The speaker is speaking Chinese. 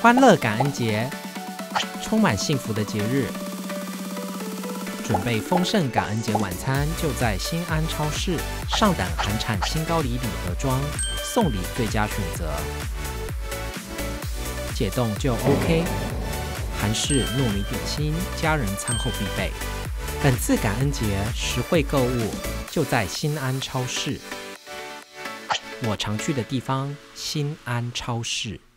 欢乐感恩节，充满幸福的节日。准备丰盛感恩节晚餐，就在新安超市。上等韩产新高丽礼盒装，送礼最佳选择。解冻就 OK。韩式糯米点心，家人餐后必备。本次感恩节实惠购物，就在新安超市。我常去的地方，新安超市。